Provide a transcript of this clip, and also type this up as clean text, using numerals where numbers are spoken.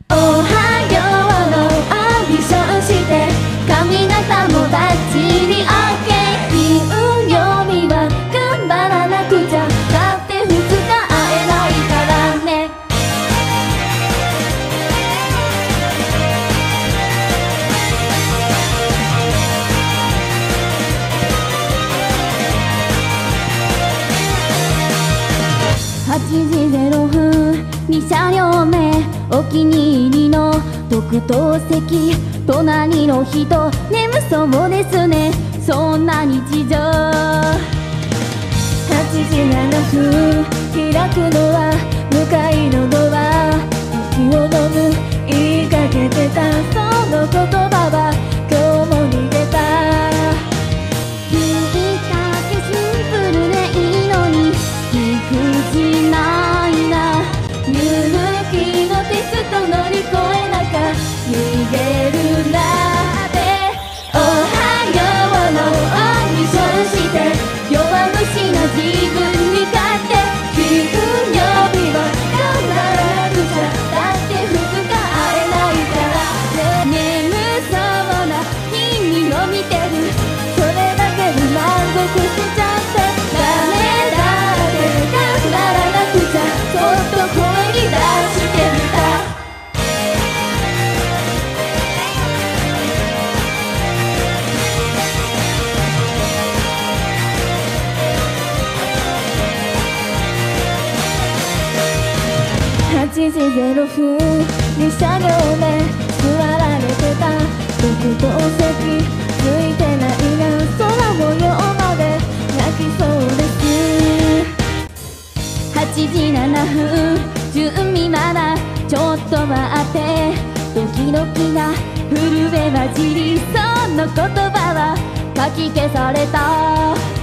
おはようのアディションして髪型もバッチリ OK。 金曜日は頑張らなくちゃ、だって2日会えないからね。8時0分2車両目、お気に入りの特等席、隣の人眠そうですね、そんな日常。8時7分開くのは向かいのドア、息を飲む言いかけてたその言葉は今日も逃げた。言いたけシンプルでいいのに理不尽ないな。勇気のテスト乗り越えなか逃げるなって。おはようのオーディションして弱虫な自分に勝って、金曜日は頑張らなくちゃ、だって2日会えないからね。眠そうな君を見てる、それだけで満足しちゃって、ダメだって頑張らなくちゃ、そっと声に出してみた。8時0分2車両目座られてた特等席、ついてないな空模様まで泣きそうです。8時7分準備まだちょっと待って、ドキドキが震え混じりその言葉はかき消された。